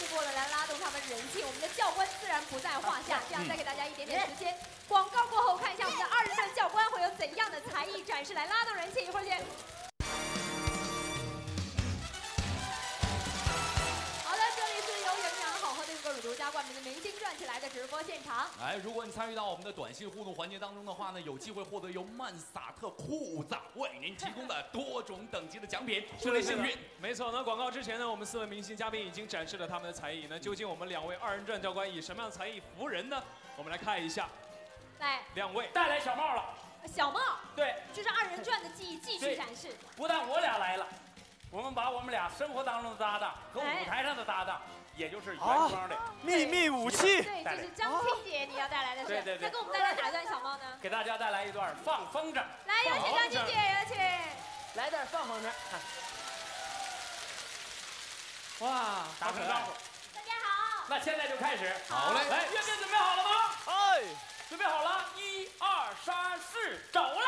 步的来拉动他们人气。我们的教官自然不在话下。这样再给大家一点点时间，广告过后看一下我们的2人转教官会有怎样的才艺展示来拉动人气。一会儿见。 独家冠名的明星转起来的直播现场。 哎，如果你参与到我们的短信互动环节当中的话呢，有机会获得由曼萨特裤子为您提供的多种等级的奖品，祝您幸运。 没错，那广告之前呢，我们4位明星嘉宾已经展示了他们的才艺。那究竟我们2位2人转教官以什么样的才艺服人呢？我们来看一下。 来 ，2位带来小帽了。 小帽。 对， 就是2人转的技艺继续展示。 不但我俩来了，我们把我们俩生活当中的搭档和舞台上的搭档。 也就是原装的秘密武器。 对，就是张青姐你要带来的是。 对。 那给我们带来哪段小帽呢？ 给大家带来一段放风筝。 来，有请张青姐，有请。 来段放风筝。 哇，打声招呼。 大家好。 那现在就开始。 好嘞。 来，乐队准备好了吗？ 哎， 准备好了，1、2、3、4，走了。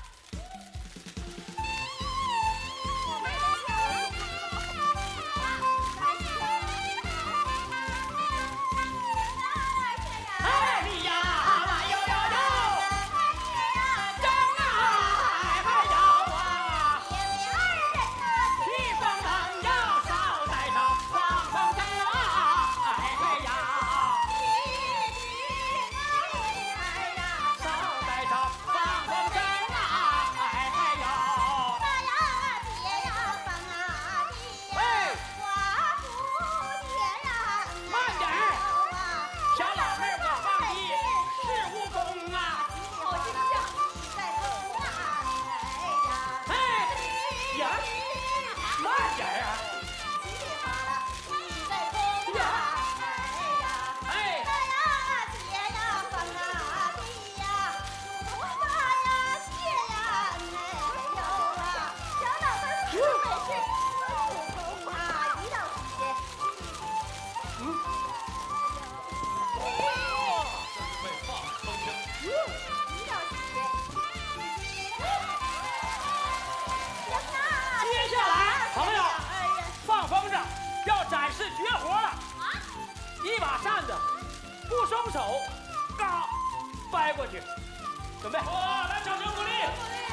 一把扇子，不松手，嘎，掰过去，准备。哇，来，掌声鼓励！